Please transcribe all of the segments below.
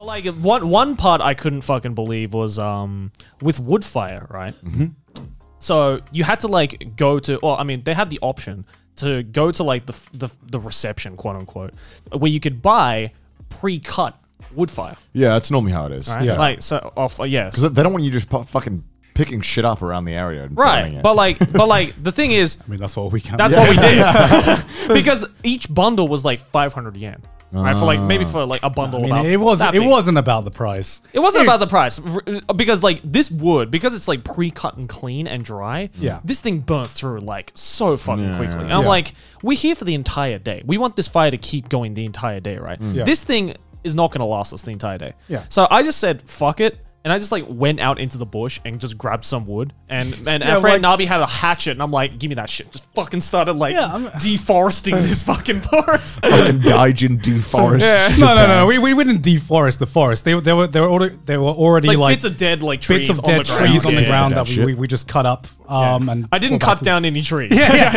Like one part I couldn't fucking believe was with wood fire, right? So you had to like go to, well, I mean, they had the option to go to like the reception, quote unquote, where you could buy pre-cut wood fire. Yeah, that's normally how it is. Right? Yeah. Like so off, yeah. Because they don't want you just fucking picking shit up around the area. And burning Right, it. but like the thing is, I mean, that's what we can. that's what we did because each bundle was like 500 yen. Right, for like maybe for like a bundle. I mean, about it that big. wasn't about the price. It wasn't about the price because like this wood, because it's like pre-cut and clean and dry. Yeah. This thing burnt through like so fucking quickly. And Yeah. I'm like, we're here for the entire day. We want this fire to keep going the entire day, right? Yeah. This thing is not going to last us the entire day. Yeah. So I just said, fuck it. And I just like went out into the bush and just grabbed some wood. And our friend Nabi had a hatchet, and I'm like, give me that shit. Just fucking started like deforesting this fucking forest. fucking Gaijin deforest. No. We didn't deforest the forest. They were already Like, like bits of dead like trees bits of dead on the ground. trees on the Yeah, ground yeah, that shit. we just cut up. And I didn't cut down any trees.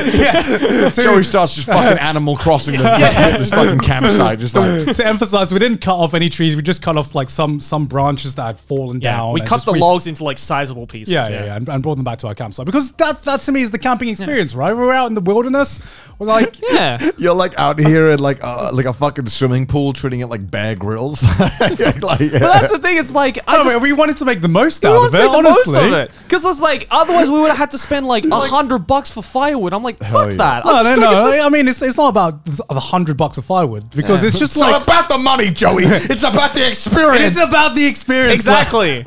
Joey starts just fucking Animal Crossing this fucking campsite. Just like, To emphasize, we didn't cut off any trees. We just cut off like some branches that had fallen down. We and cut just the logs into like sizable pieces. and brought them back to our campsite because that to me is the camping experience, right? We're out in the wilderness. We're like, Yeah. you're like out here in like a fucking swimming pool treating it like Bear Grylls. But that's the thing. It's like I just we wanted to make the most we out wanted of to it. make the most Honestly, of it. Because it's like otherwise we would have had to spend like $100 for firewood. I'm like, fuck yeah. that. No. I mean, it's not about the $100 of firewood because it's just It's not about the money, Joey. It's about the experience. it's about the experience. Exactly.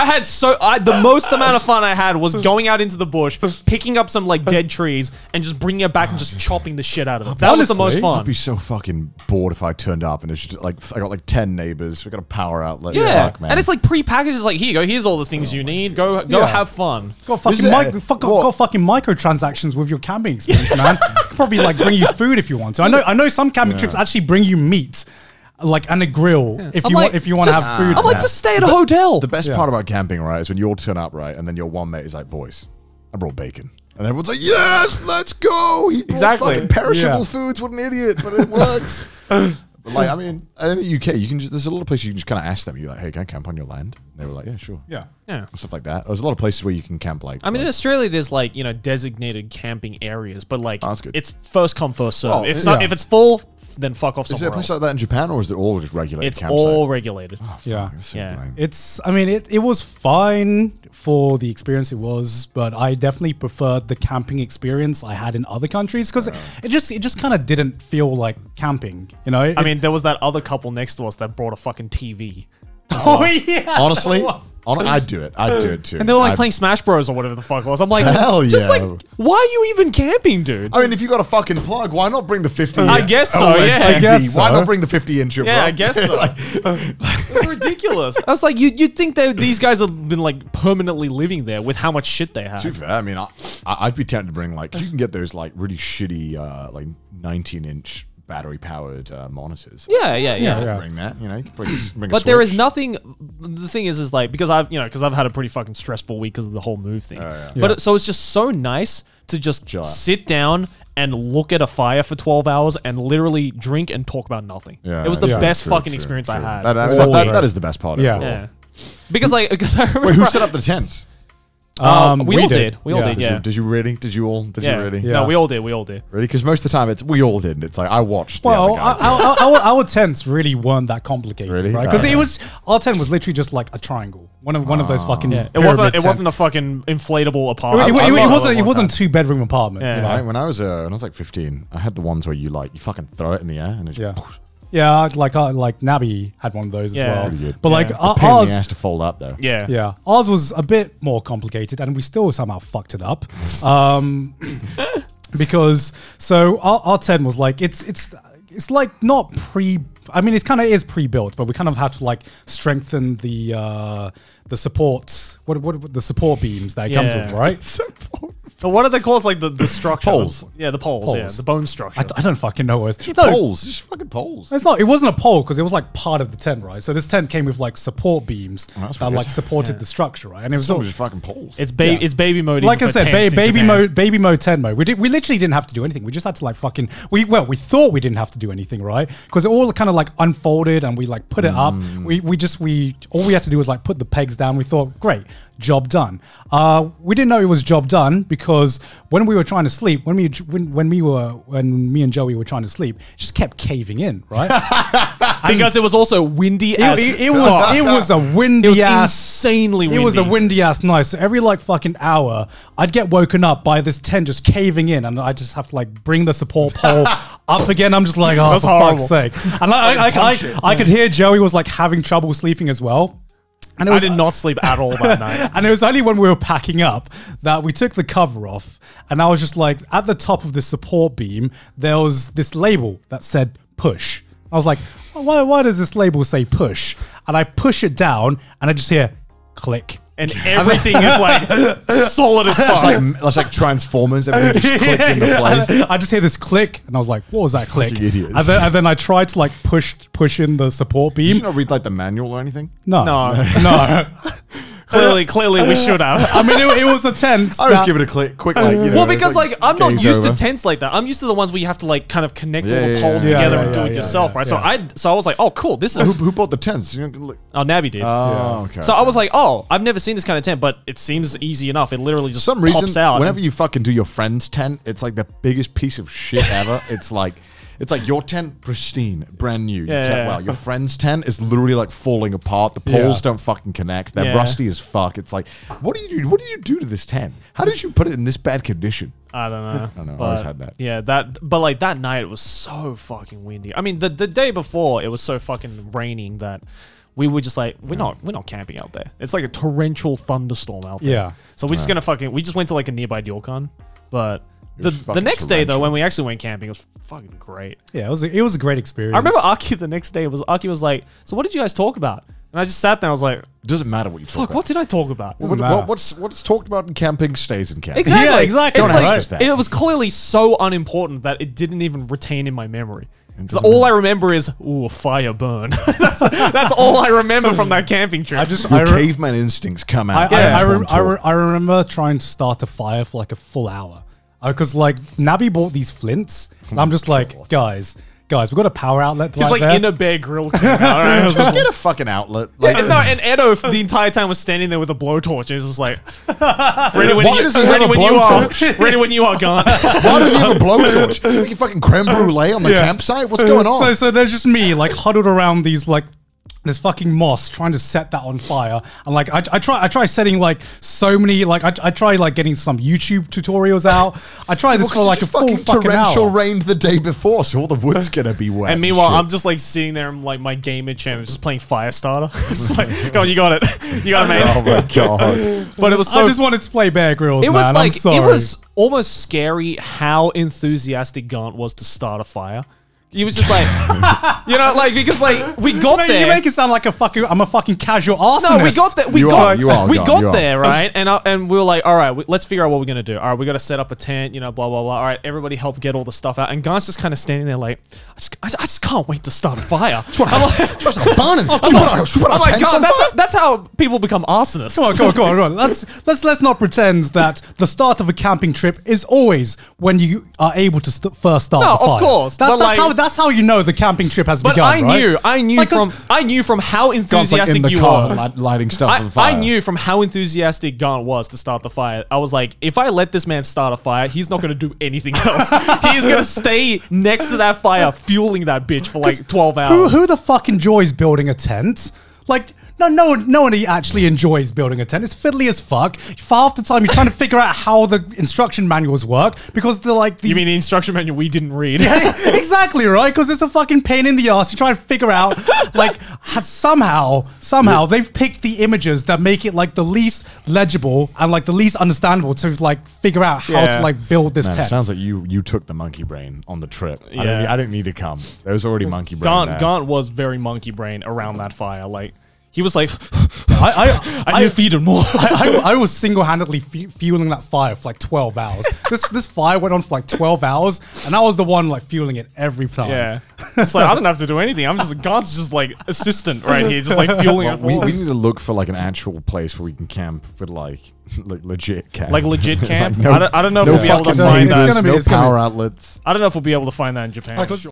The most amount of fun I had was going out into the bush, picking up some like dead trees, and just bringing it back and just chopping the shit out of it. That was the most Honestly, fun. I'd be so fucking bored if I turned up and it's just like I got like 10 neighbors. We got a power outlet. Yeah, Fuck, man. and it's like pre-packaged. It's like, here you go. Here's all the things you need. Go have fun. Got fucking, got fucking microtransactions with your camping experience, man. Could probably like bring you food if you want to. I know some camping trips actually bring you meat, like and a grill if I'm you like, want to just- have food. I'm like, there. just stay at a hotel. the best part about camping, right, is when you all turn up, right, and then your one mate is like, boys, I brought bacon. And everyone's like, yes, let's go. He brought Exactly. fucking perishable Yeah. foods. What an idiot, but it works. But like, I mean, in the UK, you can just, there's a lot of places you can just kind of ask them. You're like, hey, can I camp on your land? And they were like, yeah, sure. yeah. Yeah. Stuff like that. There's a lot of places where you can camp like. I mean, in Australia, there's like, designated camping areas, but like, that's good. it's first come, first serve. Oh, if it's full, then fuck off is there a somewhere place else. like that in Japan, or is it all just regulated It's campsite? all regulated. Yeah. It's so Yeah. lame. I mean, it was fine for the experience it was, but I definitely preferred the camping experience I had in other countries because it just kind of didn't feel like camping, you know? I mean, there was that other couple next to us that brought a fucking TV. oh yeah. Honestly, I'd do it. I'd do it too. And they were like playing Smash Bros or whatever the fuck it was. I'm like, Hell just yeah. like, why are you even camping, dude? I mean, if you got a fucking plug, why not bring the 50? I guess so, OLED yeah. TV? I guess Why so. not bring the 50-inch? Yeah, I guess so. It's ridiculous. I was like, you'd think that these guys have been like permanently living there with how much shit they have. To be fair, I mean, I'd be tempted to bring like, 'cause you can get those like really shitty like 19-inch battery-powered monitors. Yeah. Bring that, you know. You can bring a But there is Switch. nothing. The thing is like because I've had a pretty fucking stressful week because of the whole move thing. yeah. But so it's just so nice to just Chill out. sit down and look at a fire for 12 hours and literally drink and talk about nothing. Yeah, It was the yeah. best True, fucking true, experience true. I had. That is the best part of Yeah. it. Yeah. Because I remember Wait, who set up the tents? we all did. We all Yeah. did. Yeah. Did you really? Did you all? Did Yeah. you really? Yeah. No, we all did. We all did. Really? Because most of the time it's we all did. It's like I watched. Well, the other guy do it. our tents really weren't that complicated, Really? right? Because Oh, yeah. our tent was literally just like a triangle, one of those fucking. Yeah. It pyramid wasn't a tents. fucking inflatable It, apartment. it wasn't 2-bedroom apartment. Yeah. You know? When I was like 15, I had the ones where you fucking throw it in the air and it just Yeah. Yeah, like Nabi had one of those Yeah. as well. Pretty good. But like Yeah. pain in the ours, ass to fold up though. Yeah. yeah, ours was a bit more complicated, and we still somehow fucked it up. Because our tent was like it's like not pre. I mean, it kind of is pre-built, but we kind of had to like strengthen the supports. What the support beams that it comes Yeah. with, right? So what do they call it? Like the structure? Poles. Yeah, the poles. Yeah, Poles. the bone structure. I don't fucking know what it's Poles. Just fucking poles. It's not. It wasn't a pole because it was like part of the tent, right? So this tent came with like support beams that's that weird. like supported the structure, right? And it was Some all, just fucking poles. it's baby mode. like even I for said, tents in baby Japan. mode tent mode. We literally didn't have to do anything. We just had to like fucking. We thought we didn't have to do anything, right? Because it all kind of like unfolded and we like put it up. We all we had to do was like put the pegs down. We thought, great, job done. We didn't know it was job done because when we were trying to sleep, when me and Joey were trying to sleep, it just kept caving in, right? Because it was also windy as It was a windy it was ass. insanely windy. It was a windy ass night. So every like fucking hour, I'd get woken up by this tent just caving in, and I just have to like bring the support pole up again. I'm just like, oh, That's for horrible. fuck's sake! And I could hear Joey was like having trouble sleeping as well. And it I was, did not sleep at all that night. and it was only when we were packing up that we took the cover off, and I was just like, at the top of the support beam, there was this label that said push. I was like, oh, why does this label say push? And I push it down, and I just hear click. And everything is like solid as fuck. It's like Transformers. Everything just clicked into place. I just hear this click, and I was like, what was that click? Fucking idiots. And then I tried to like push in the support Did you beam. not read like the manual or anything? No. No. Clearly we should have. I mean, it was a tent. I was that- giving it a quick like, you know. Well, because like I'm not gaze used over. to tents like that. I'm used to the ones where you have to like kind of connect all Yeah, the yeah, poles yeah. together Yeah, and do yeah, it yeah, yourself, yeah, right? yeah. So I was like, oh, cool. This is Who bought the tents? You know, look- oh, Navi did. Oh, okay. So I was like, oh, I've never seen this kind of tent, but it seems easy enough. It literally just for some reason, pops out. whenever you fucking do your friend's tent, it's like the biggest piece of shit ever. It's like your tent pristine, brand new. Yeah, yeah, Wow, yeah. your friend's tent is literally like falling apart. The poles Yeah. don't fucking connect. They're Yeah. rusty as fuck. It's like, what do you do? What did you do to this tent? How did you put it in this bad condition? I don't know. I don't know. I always had that. Yeah, but like that night it was so fucking windy. I mean, the day before it was so fucking raining that we were just like, we're not camping out there. It's like a torrential thunderstorm out there. Yeah. So we're just gonna we just went to like a nearby ryokan, but It the was fucking next day though, torrential. when we actually went camping, it was fucking great. Yeah, it was a great experience. I remember Aki the next day Aki was like, so what did you guys talk about? And I just sat there. I was like, It doesn't matter what you talk fuck, about. what did I talk about? matter. What's talked about in camping stays in camping. Exactly. Yeah, exactly. It's Don't like, ask us that. it was clearly so unimportant that it didn't even retain in my memory. So doesn't all I remember is, ooh, a fire burn. that's all I remember from that camping trip. Your caveman instincts come out. I remember trying to start a fire for like a full hour because like Nabi bought these flints. And I'm just like, guys, we've got a power outlet He's right like there. in a Bear Grill. Came out, right? I was Just just- get a fucking outlet. Like, and, no, and Edo the entire time was standing there with a blowtorch. And he was just like, ready when Why you, does he have ready a when you blowtorch? are, ready when you are gone. why does he have a blowtorch? Like fucking creme brulee on the campsite? What's going on? So there's just me like huddled around these like this fucking moss trying to set that on fire. And like I try setting like so many like I try like getting some YouTube tutorials out. I try this for like a full fucking torrential hour. rained the day before, so all the wood's gonna be wet. And meanwhile, shit. I'm just like sitting there in like my gamer chair, just playing Firestarter. It's like, go on, you got it, you got it, mate. Oh my god! But it was so. I just wanted to play Bear Grylls, It man. was like I'm sorry. it was almost scary how enthusiastic Gaunt was to start a fire. He was just like, you know, like because like we got Man, there. you make it sound like I'm a fucking casual arsonist. No, we got there. You are, you are, we Gaunt, got you are. there, right? And we were like, all right, let's figure out what we're gonna do. All right, we got to set up a tent, you know, blah blah blah. All right, everybody help get all the stuff out. And Gaunt's just kind of standing there, like, I just can't wait to start a fire. I'm like, God, that's how people become arsonists. Come on. Let's not pretend that the start of a camping trip is always when you are able to first start No, the fire. of course, but That's how you know the camping trip has But begun. I knew Like, 'cause- I knew from how Gaunt's like enthusiastic in the you car were. lighting stuff on fire. I knew from how enthusiastic Gaunt was to start the fire. I was like, if I let this man start a fire, he's not going to do anything else. He's going to stay next to that fire, fueling that bitch for like 12 hours. Who the fuck enjoys building a tent? Like, no one actually enjoys building a tent. It's fiddly as fuck. For half the time, you're trying to figure out how the instruction manuals work because they're like the. You mean the instruction manual we didn't read? Exactly, right? Because it's a fucking pain in the ass. You try to figure out, like, somehow they've picked the images that make it like the least legible and like the least understandable to like figure out how to Yeah. like build this Man, it tent. sounds like you took the monkey brain on the trip. Yeah. I didn't need to come. There was already monkey brain there. Gaunt was very monkey brain around that fire. Like, He was like, I need to feed him more. I was single-handedly fueling that fire for like 12 hours. This fire went on for like 12 hours, and I was the one like fueling it every time. Yeah. It's like, I don't have to do anything. I'm just, Gant's just like assistant right here, just like fueling Well, it we forward. need to look for like an actual place where we can camp with like legit camp. Like legit camp? no- I don't know if no we'll be able to fucking find it's that. gonna be- no it's gonna be- power outlets. I don't know if we'll be able to find that in Japan.